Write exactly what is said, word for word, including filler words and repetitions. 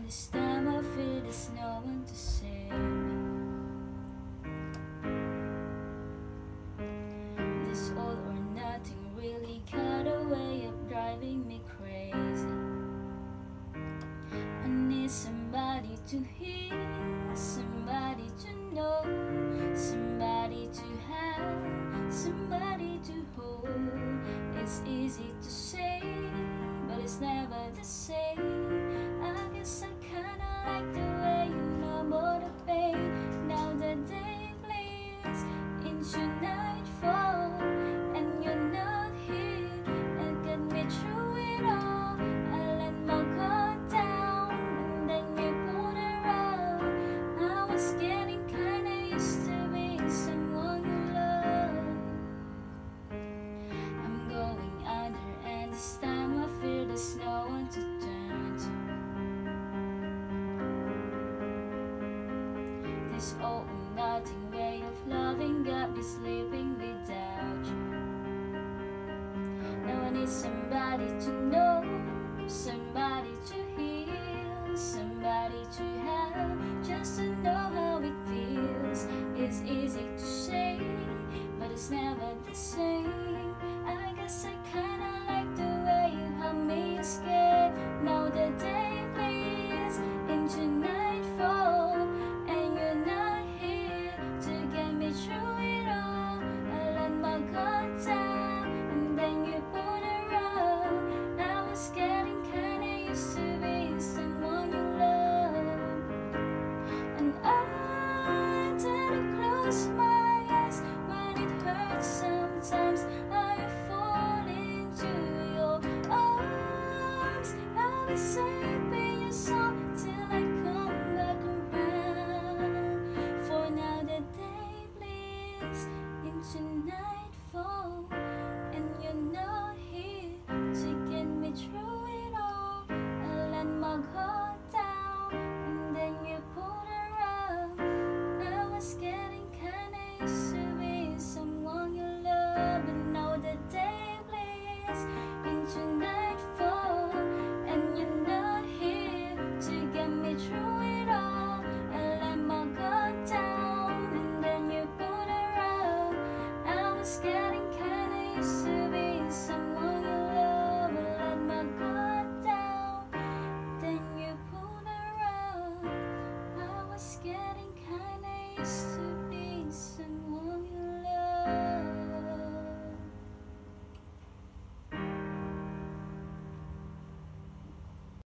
this time I feel there's no one to save me. This all or nothing really got a way of driving me crazy. I need somebody to hear, somebody to know, somebody to have, somebody to hold. It's easy to say, but it's never the same. I guess I kinda like the way you know more the pain. Now the day bleeds into nightfall, and you're not here, and got me through it all. I let my guard down, and then you pulled around. I was getting kinda used to being someone you love. I'm going under, and this time I feel there's no one to turn to. This all or nothing way of loving got me sleeping without you. Now I need somebody to know, somebody